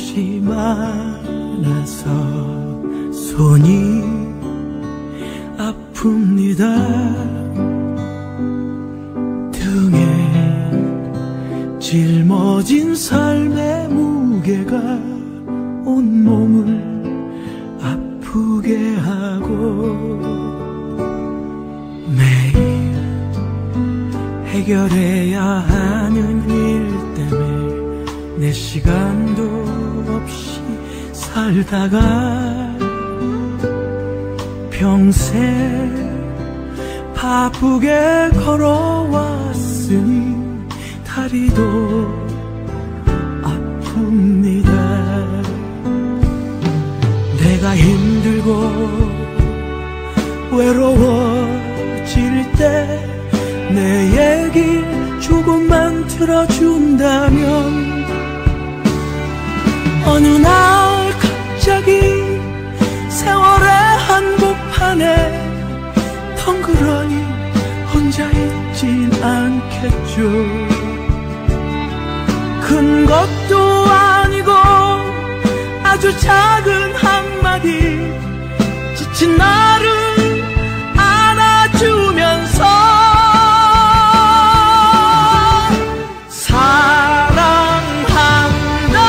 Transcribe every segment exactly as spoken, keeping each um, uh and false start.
것이 많아서 손이 아픕니다. 등에 짊어진 삶의 무게가 온몸을 아프게 하고 매일 해결해야 하는 일 때문에 내 시간도 없이 살다가 평생 바쁘게 걸어왔으니 다리도 아픕니다. 내가 힘들고 외로워질 때 내 얘기 조금만 들어준다면 어느 날 갑자기 세월의 한복판에 덩그러니 혼자 있진 않겠죠. 큰 것도 아니고 아주 작은 한마디 지친 나를 안아주면서 사랑한다,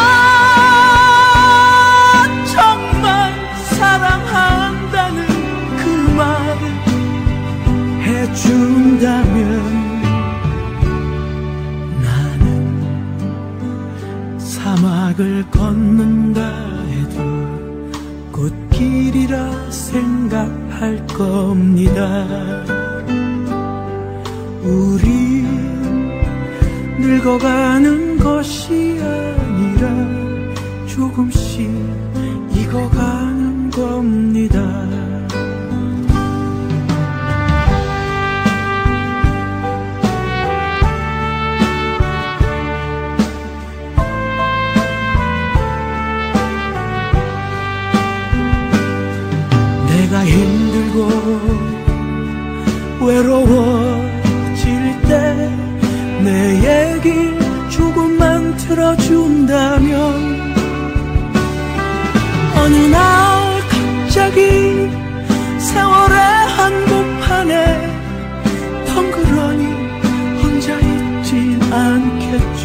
정말 사랑한다는 그 말을 해준다면 나는 사막을 걷는다 해도 꽃길이라 생각할 겁니다. 우리 늙어가는 것이 아니라 조금씩 익어가는 겁니다. 내가 힘들고 외로워질 때 내 얘기 조금만 들어준다면 어느 날 갑자기 세월의 한복판에 덩그러니 혼자 있진 않겠죠.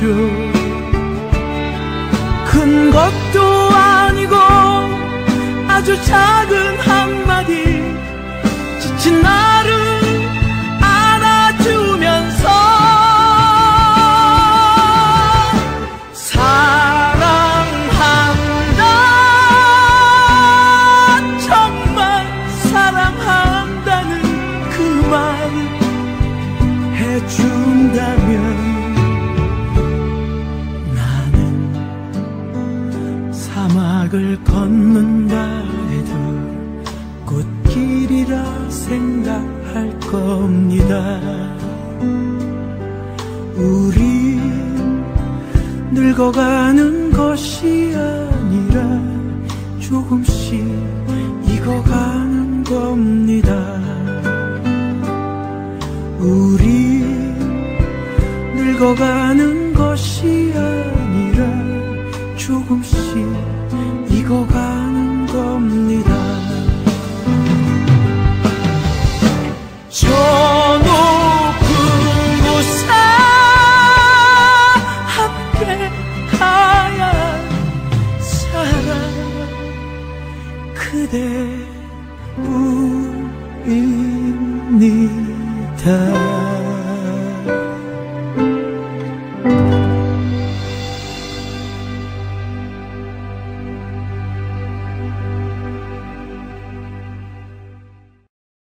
큰 것도 아니고 아주 작은 한마디 지친 나를 안아주면서 사랑한다, 정말 사랑한다는 그 말을 해준다면 나는 사막을 걷는다 해도 꽃길이라 생각할 겁니다. 우리 늙어가는 것이 아니라 조금씩 익어가는 겁니다. 우리 늙어가는 것이 아니라 조금씩 익어가는 겁니다. 저 높은 곳에 함께 가야 사랑 그대뿐입니다.